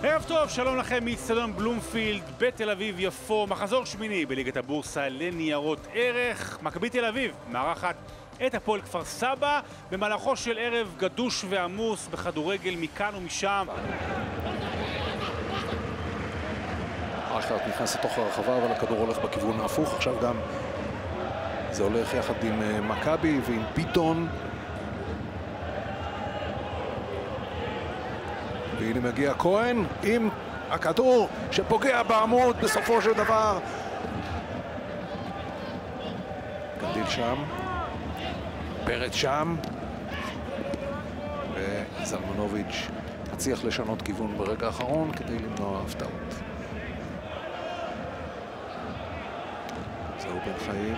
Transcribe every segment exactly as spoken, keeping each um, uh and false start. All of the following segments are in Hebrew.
ערב טוב, שלום לכם מאצטדיון בלומפילד בתל אביב יפו, מחזור שמיני בליגת הבורסה לניירות ערך. מכבי תל אביב מארחת את הפועל כפר סבא במהלכו של ערב גדוש ועמוס בכדורגל מכאן ומשם. אחת נכנס לתוך הרחבה, אבל הכדור הולך בכיוון ההפוך. עכשיו גם זה הולך יחד עם מכבי ועם ביטון. והנה מגיע כהן עם הכדור שפוגע בעמוד בסופו של דבר. גדיל שם, פרץ שם, וזלמנוביץ' הצליח לשנות כיוון ברגע האחרון כדי למנוע הפתעות. זהו בן חיים.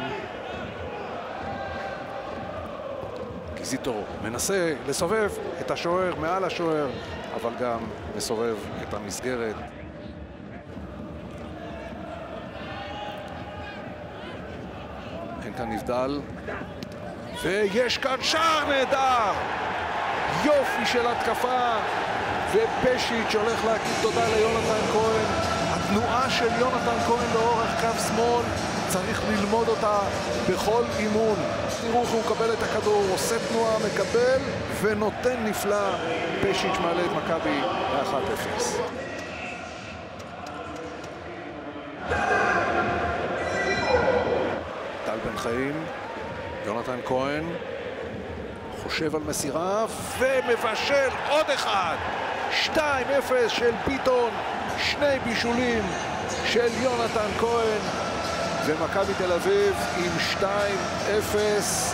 קיזיטו מנסה לסובב את השוער מעל השוער, אבל גם מסובב את המסגרת. אין כאן נבדל, ויש כאן שער נהדר! יופי של התקפה, ופשיץ' הולך להגיד תודה ליונתן כהן. התנועה של יונתן כהן לאורך קו שמאל, צריך ללמוד אותה בכל אימון. תראו איך הוא מקבל את הכדור, עושה תנועה, מקבל ונותן נפלא. פשיץ' מעלה את מכבי ב-אחת אפס. טל בן חיים, יונתן כהן חושב על מסירה ומבשל עוד אחד. שתיים אפס של ביטון, שני בישולים של יונתן כהן, ומכבי תל אביב עם שתיים אפס.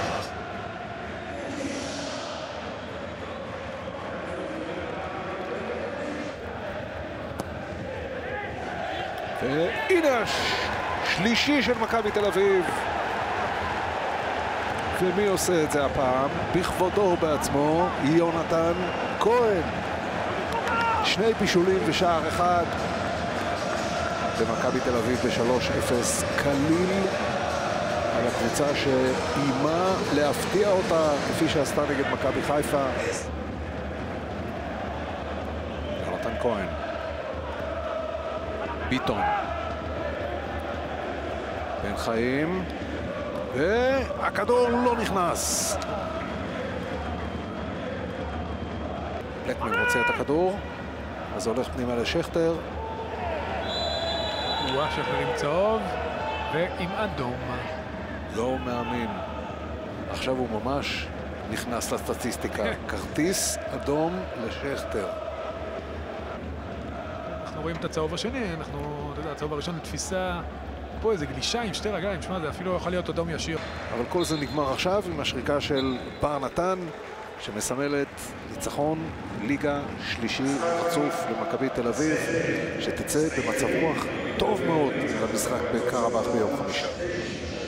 והנה השלישי של מכבי תל אביב. ומי עושה את זה הפעם? בכבודו בעצמו, יונתן כהן. שני בישולים ושער אחד. במכבי תל אביב ב-שלוש אפס קליל על הקבוצה שאימה להפתיע אותה כפי שעשתה נגד מכבי חיפה. יונתן כהן, ביטון, בן חיים, והכדור לא נכנס. לקמן רוצה את הכדור, אז הולך פנימה לשכטר. וואה, שכטר עם צהוב ועם אדום. לא מאמין. עכשיו הוא ממש נכנס לסטטיסטיקה. כרטיס אדום לשכטר. אנחנו רואים את הצהוב השני, אנחנו, אתה יודע, הצהוב הראשון לתפיסה, פה איזה גלישה עם שתי רגליים, שמה, זה אפילו יכול להיות אדום ישיר. אבל כל זה נגמר עכשיו עם השריקה של בר נתן, שמסמלת ניצחון ליגה שלישי רצוף למכבי תל אביב, שתצא במצב רוח טוב מאוד למשחק בקרבאח ביום חמישי.